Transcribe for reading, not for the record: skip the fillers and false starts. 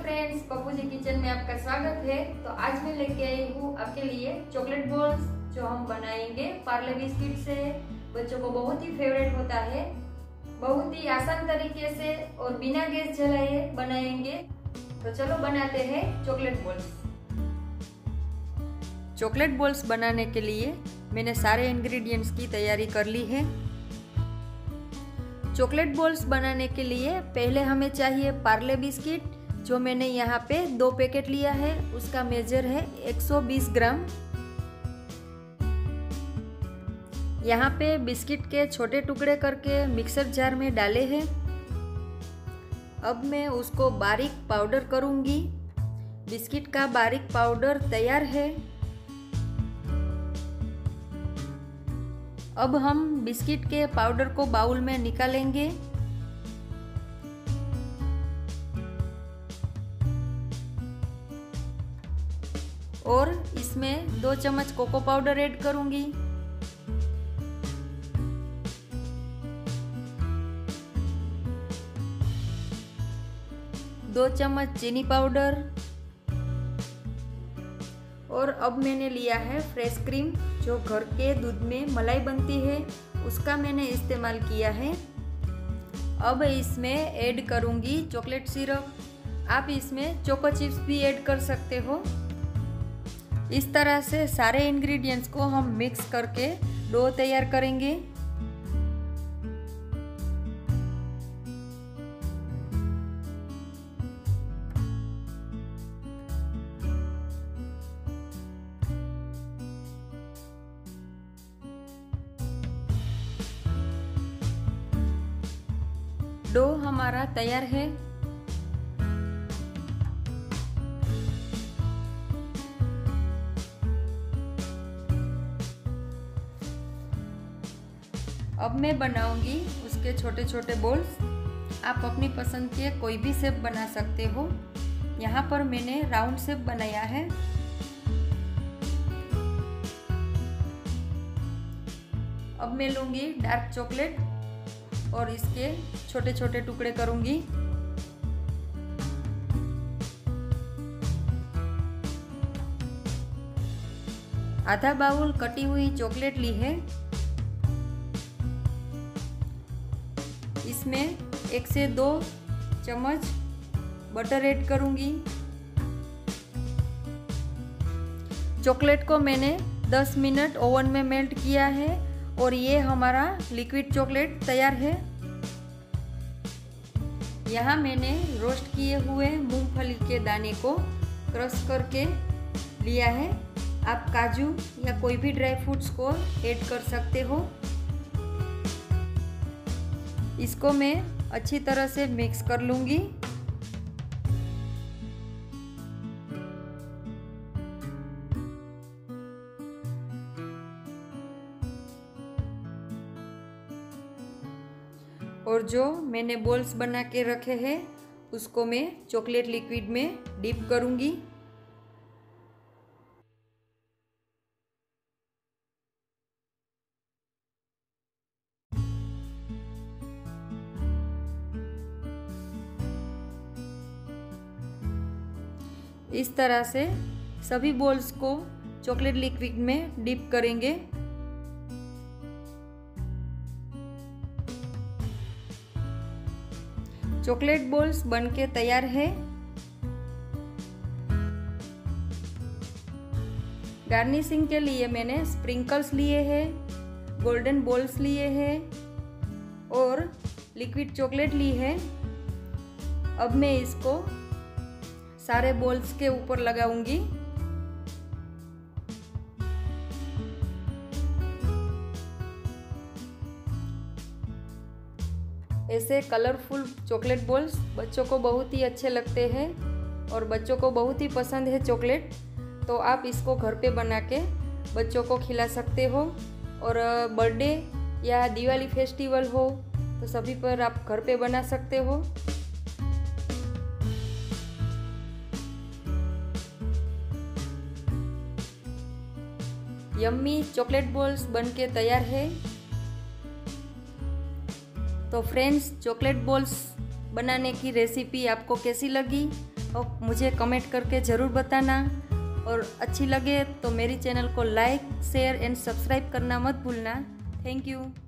Friends, Pappu ji kitchen में आपका स्वागत है। तो आज मैं लेके आई हूँ आपके लिए चॉकलेट बॉल्स जो हम बनाएंगे पार्ले बिस्किट से। बच्चों को बहुत ही फेवरेट होता है। बहुत ही आसान तरीके से और बिना गैस जलाए बनाएंगे। तो चलो बनाते हैं चॉकलेट बॉल्स। चॉकलेट बॉल्स बनाने के लिए मैंने सारे इंग्रेडिएंट्स की तैयारी कर ली है। चॉकलेट बॉल्स बनाने के लिए पहले हमें चाहिए पार्ले बिस्किट, जो मैंने यहाँ पे 2 पैकेट लिया है। उसका मेजर है 120 ग्राम। यहाँ पे बिस्किट के छोटे टुकड़े करके मिक्सर जार में डाले हैं। अब मैं उसको बारीक पाउडर करूँगी। बिस्किट का बारीक पाउडर तैयार है। अब हम बिस्किट के पाउडर को बाउल में निकालेंगे। और इसमें 2 चम्मच कोको पाउडर ऐड करूंगी। दो चम्मच चीनी पाउडर। और अब मैंने लिया है फ्रेश क्रीम, जो घर के दूध में मलाई बनती है, उसका मैंने इस्तेमाल किया है। अब इसमें ऐड करूंगी चॉकलेट सिरप। आप इसमें चोको चिप्स भी ऐड कर सकते हो। इस तरह से सारे इंग्रेडिएंट्स को हम मिक्स करके डो तैयार करेंगे। डो हमारा तैयार है। अब मैं बनाऊंगी उसके छोटे छोटे बॉल्स। आप अपनी पसंद के कोई भी शेप बना सकते हो। यहाँ पर मैंने राउंड शेप बनाया है। अब मैं लूँगी डार्क चॉकलेट और इसके छोटे छोटे टुकड़े करूँगी। आधा बाउल कटी हुई चॉकलेट ली है। इसमें 1 से 2 चम्मच बटर ऐड करूँगी। चॉकलेट को मैंने 10 मिनट ओवन में मेल्ट किया है और ये हमारा लिक्विड चॉकलेट तैयार है। यहाँ मैंने रोस्ट किए हुए मूंगफली के दाने को क्रश करके लिया है। आप काजू या कोई भी ड्राई फ्रूट्स को ऐड कर सकते हो। इसको मैं अच्छी तरह से मिक्स कर लूँगी। और जो मैंने बॉल्स बना के रखे हैं उसको मैं चॉकलेट लिक्विड में डिप करूँगी। इस तरह से सभी बॉल्स को चॉकलेट लिक्विड में डिप करेंगे। चॉकलेट बॉल्स बनके तैयार है। गार्निशिंग के लिए मैंने स्प्रिंकल्स लिए हैं, गोल्डन बॉल्स लिए हैं और लिक्विड चॉकलेट ली है। अब मैं इसको सारे बॉल्स के ऊपर लगाऊंगी। ऐसे कलरफुल चॉकलेट बॉल्स बच्चों को बहुत ही अच्छे लगते हैं और बच्चों को बहुत ही पसंद है चॉकलेट। तो आप इसको घर पे बना के बच्चों को खिला सकते हो। और बर्थडे या दिवाली फेस्टिवल हो तो सभी पर आप घर पे बना सकते हो। यम्मी चॉकलेट बॉल्स बनके तैयार है। तो फ्रेंड्स, चॉकलेट बॉल्स बनाने की रेसिपी आपको कैसी लगी और मुझे कमेंट करके ज़रूर बताना। और अच्छी लगे तो मेरी चैनल को लाइक शेयर एंड सब्सक्राइब करना मत भूलना। Thank you.